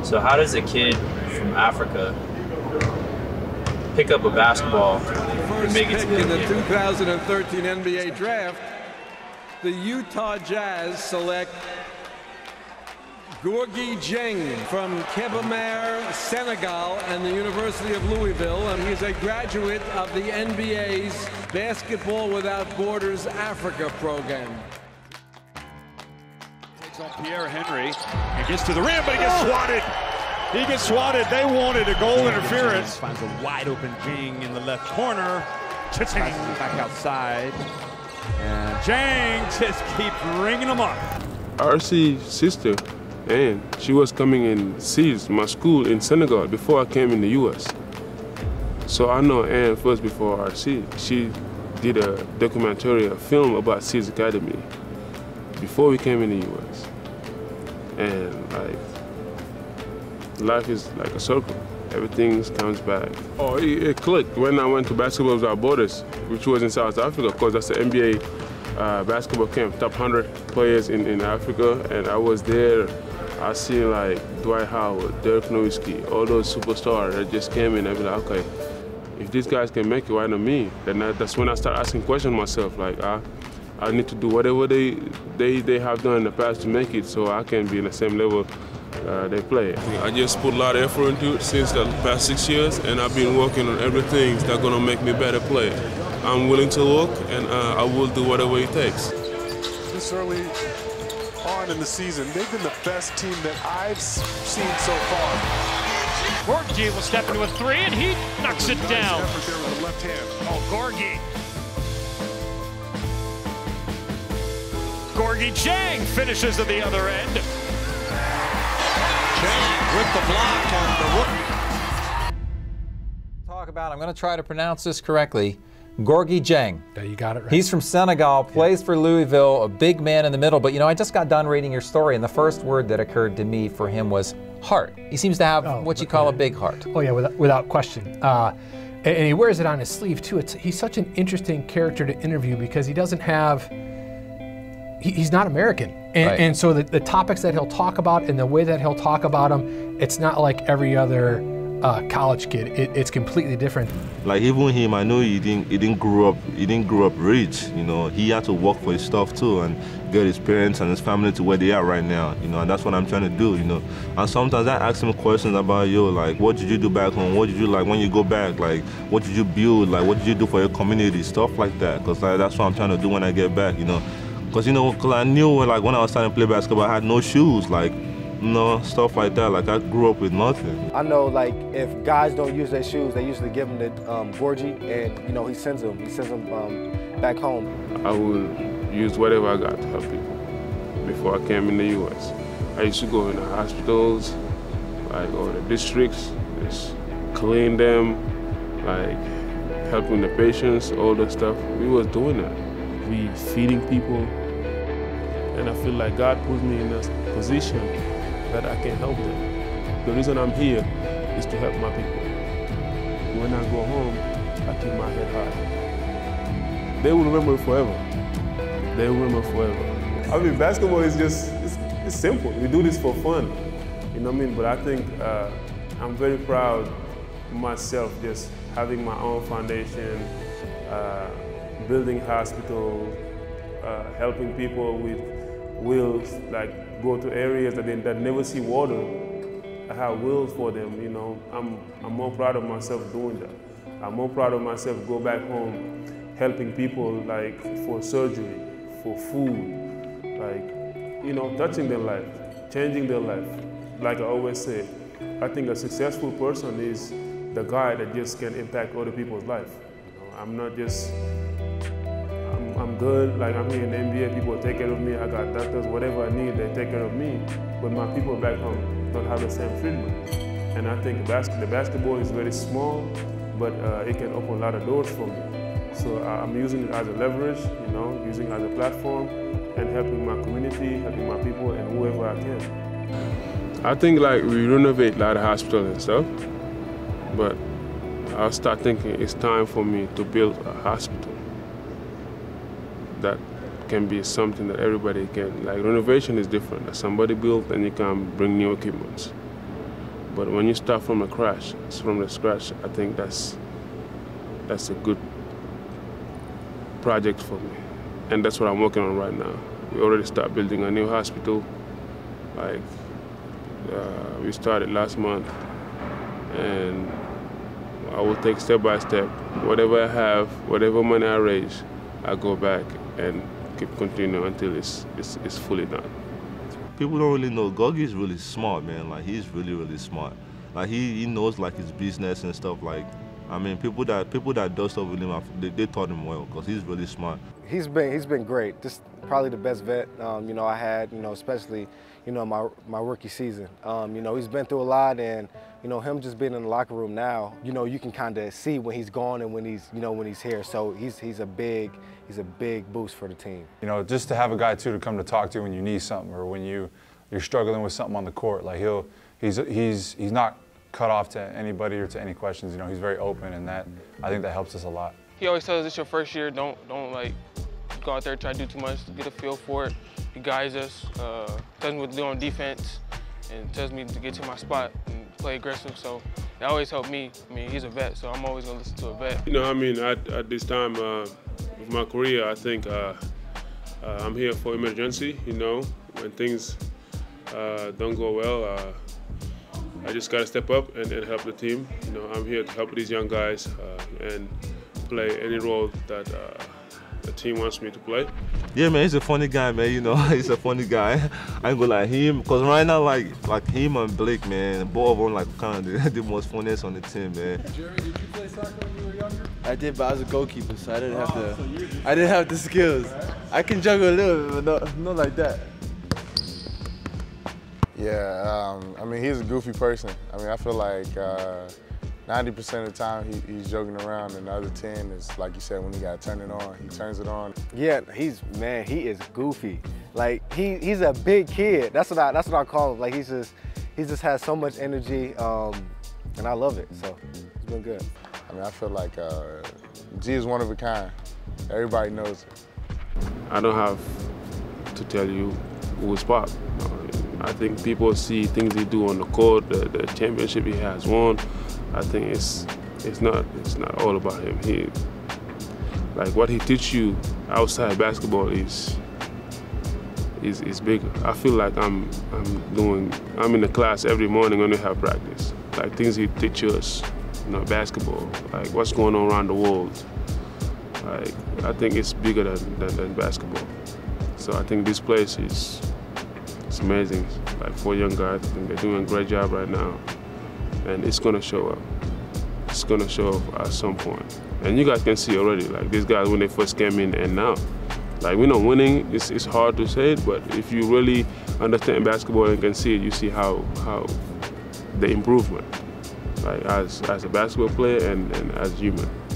So how does a kid from Africa pick up a basketball and make it to the In the NBA? 2013 NBA draft, the Utah Jazz select Gorgui Dieng from Kébémer, Senegal, and the University of Louisville, and he's a graduate of the NBA's Basketball Without Borders Africa program. Takes on Pierre Henry and gets to the rim, but he gets swatted. He gets swatted. They wanted a goal interference. Finds a wide open Dieng in the left corner. Passes it back outside. And Dieng just keeps ringing them up. RC's sister, and she was coming and sees my school in Senegal before I came in the US. So I know Anne first before RC. She did a documentary, a film about Seeds Academy before we came in the US. And like, life is like a circle. Everything comes back. Oh, it clicked when I went to Basketball Without Borders, which was in South Africa, because that's the NBA basketball camp, top 100 players in Africa. And I was there. I seen like Dwight Howard, Dirk Nowitzki, all those superstars that just came in. I'd be like, okay, if these guys can make it, why not me? Then that's when I start asking questions myself, like, I need to do whatever they have done in the past to make it, so I can be in the same level they play. I just put a lot of effort into it since the past 6 years, and I've been working on everything that's gonna make me a better player. I'm willing to work, and I will do whatever it takes. This early on in the season, they've been the best team that I've seen so far. Gorgui will step into a three, and he knocks it down. Effort there with the left hand. Oh, Gorgui. Gorgui Dieng finishes at the other end. Dieng with the block and the rookie. Talk about, I'm going to try to pronounce this correctly, Gorgui Dieng. Yeah, you got it right. He's from Senegal, plays for Louisville, a big man in the middle. But you know, I just got done reading your story, and the first word that occurred to me for him was heart. He seems to have what you call a big heart. Oh yeah, without question. And he wears it on his sleeve too. He's such an interesting character to interview because he doesn't have, he's not American. And so the topics that he'll talk about and the way that he'll talk about them, it's not like every other college kid. It's completely different. Like even him, I know he didn't grow up rich. You know, he had to work for his stuff too and get his parents and his family to where they are right now. You know, and that's what I'm trying to do. You know, and sometimes I ask him questions about like what did you do back home? What did you like when you go back? Like what did you build? Like what did you do for your community? Stuff like that. Because like, that's what I'm trying to do when I get back. You know, because you know, I knew like when I was starting to play basketball, I had no shoes. Like. No, stuff like that. Like I grew up with nothing. I know, like if guys don't use their shoes, they usually give them to Gorgui, and you know he sends them back home. I will use whatever I got to help people. Before I came in the U.S., I used to go in the hospitals, like all the districts, just clean them, like helping the patients, all the stuff. We was doing that. We feeding people, and I feel like God put me in a position that I can help them. The reason I'm here is to help my people. When I go home, I keep my head high. They will remember forever. They will remember forever. I mean, basketball is just, it's simple. We do this for fun, you know what I mean? But I think I'm very proud of myself just having my own foundation, building hospitals, helping people with wills, like go to areas that never see water. I have wills for them, you know. I'm more proud of myself doing that. I'm more proud of myself go back home, helping people like for surgery, for food, like, you know, touching their life, changing their life. Like I always say, I think a successful person is the guy that just can impact other people's life. You know, I'm not just, I'm good, like I'm here in the NBA, people take care of me, I got doctors, whatever I need, they take care of me. But my people back home don't have the same treatment. And I think the basketball is very small, but it can open a lot of doors for me. So I'm using it as a leverage, you know, using it as a platform, and helping my community, helping my people, and whoever I can. I think like we renovate a lot of hospitals and stuff, but I'll start thinking it's time for me to build a hospital that can be something that everybody can, like renovation is different. Somebody built and you can bring new equipment. But when you start from the scratch, I think that's a good project for me. And that's what I'm working on right now. We already started building a new hospital. Like, we started last month. And I will take step by step. Whatever I have, whatever money I raise, I go back and keep continuing until it's fully done. People don't really know Gorgui is really smart, man. Like, he's really, really smart. Like, he knows like his business and stuff. Like, I mean, people that do stuff with him, they taught him well because he's really smart. He's been great. Just probably the best vet you know, I had. You know, especially my rookie season. You know, he's been through a lot, and you know, him just being in the locker room now, you know, you can kind of see when he's gone and when he's here. So he's a big boost for the team. You know, just to have a guy too to come to talk to when you need something or when you're struggling with something on the court. Like he's not cut off to anybody or to any questions. You know, he's very open, and I think that helps us a lot. He always tells us it's your first year. Don't like go out there and try to do too much to get a feel for it. He guides us, tells me what to do on defense, and tells me to get to my spot and play aggressive. So that always helped me. I mean, he's a vet, so I'm always gonna listen to a vet. You know, I mean, at this time of my career, I think I'm here for emergency. You know, when things don't go well, I just gotta step up and help the team. You know, I'm here to help these young guys and play any role that the team wants me to play. Yeah, man, he's a funny guy, man. You know, he's a funny guy. I ain't gonna lie, him, cause right now, like him and Blake, man, both of them like kind of the most funniest on the team, man. Jerry, did you play soccer when you were younger? I did, but I was a goalkeeper, so I didn't have the skills. I can juggle a little bit, but not like that. Yeah, I mean, he's a goofy person. I mean, I feel like 90% of the time he's joking around, and the other 10 is, like you said, when he got to turn it on, he turns it on. Yeah, he is goofy. Like, he's a big kid. That's what I call him. Like, he just has so much energy, and I love it. So it's been good. I mean, I feel like G is one of a kind. Everybody knows it. I don't have to tell you who's Pop. I think people see things he do on the court, the championship he has won. I think it's not all about him. Like what he teach you outside basketball is bigger. I feel like I'm in the class every morning when we have practice. Like things he teach us, you know, basketball, like what's going on around the world. Like I think it's bigger than basketball. So I think this place it's amazing. Like for young guys, I think they're doing a great job right now. And it's gonna show up. It's gonna show up at some point. And you guys can see already, like these guys when they first came in and now. Like we're not winning, it's hard to say it, but if you really understand basketball and can see it, you see how the improvement, like as a basketball player and as human.